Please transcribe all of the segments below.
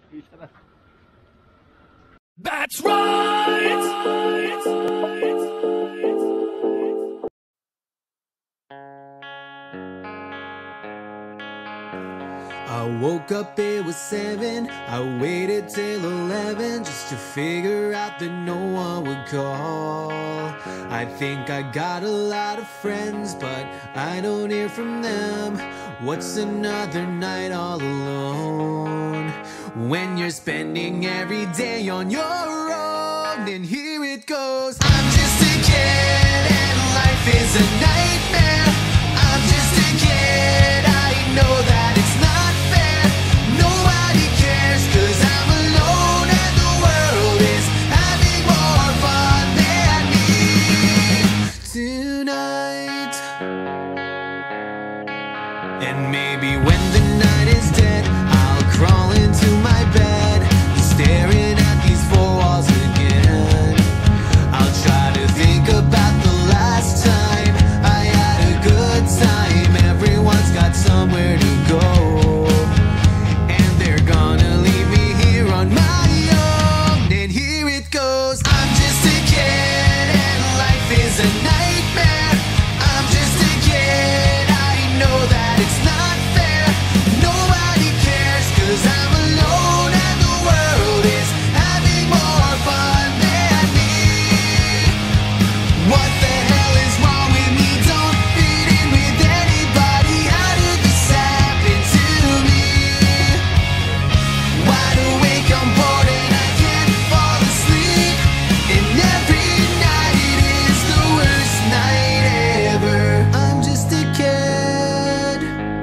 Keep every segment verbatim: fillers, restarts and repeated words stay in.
That's right! I woke up, it was seven. I waited till eleven just to figure out that no one would call. I think I got a lot of friends, but I don't hear from them. What's another night all alone? When you're spending every day on your own, and here it goes. I'm just a kid and life is a nightmare. I'm just a kid, I know that it's not fair. Nobody cares, cause I'm alone and the world is having more fun than me tonight. And maybe when the night is dead, I'll crawl into my bed, staring at these four walls again. I'll try to think about the last time I had a good time. Everyone's got somewhere to go, and they're gonna leave me here on my own. And here it goes. I'm just a kid and life is a nightmare. I'm just a kid, I know that it's not fair. Nobody cares, cause I'm alone and the world is having more fun than me. What the hell is wrong with me? Don't fit in with anybody. How did this happen to me? Wide awake, I'm bored and I can't fall asleep. And every night it is the worst night ever. I'm just a kid.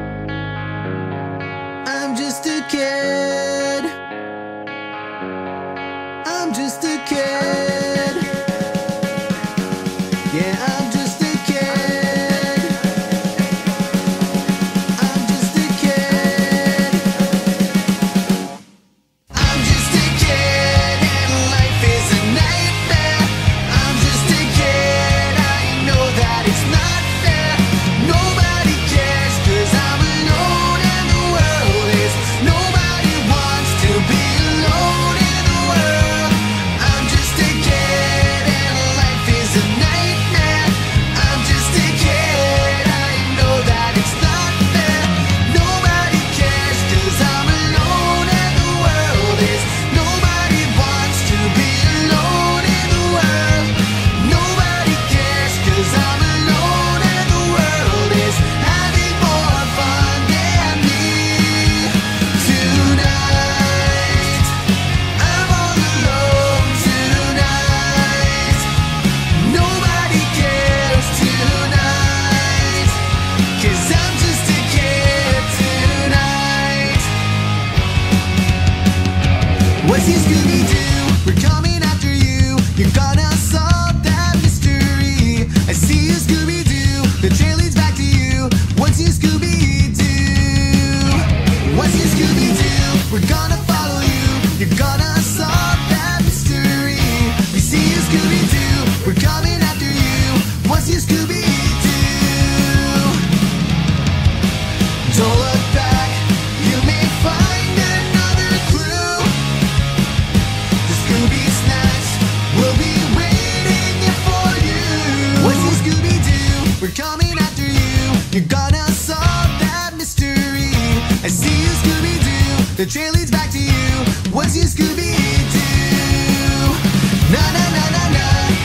I'm just a kid. I'm just a kid. Yeah, I'm just a kid. I'm just a kid. I'm just a kid and life is a nightmare. I'm just a kid, I know that it's not fair. Nobody cares, cause I'm alone and the world is. Nobody wants to be alone in the world. I'm just a kid and life is a nightmare. I'm just a kid, I know that it's not fair. Nobody cares, cause I'm alone and the world is. Nobody wants to be alone in the world. Nobody cares, cause I'm alone and the world is having more fun than me tonight. I'm all alone tonight. Nobody cares tonight, cause I'm just a kid tonight. What's your Scooby-Doo? We're coming after you. You're gonna solve that mystery. I see you, Scooby-Doo. The trail leads back to you. What's your Scooby-Doo? What's your Scooby-Doo? We're gonna follow you. You're gonna solve that mystery. We see you, Scooby-Doo. We're coming after you. What's your Scooby-Doo? Don't look back. You may find another clue. The Scooby snacks will be waiting here for you. What's your Scooby-Doo? We're coming after you. You're gonna solve that mystery. I see you, Scooby-Doo. The trail leads back to you. What's your Scooby-Doo? Na na na na na.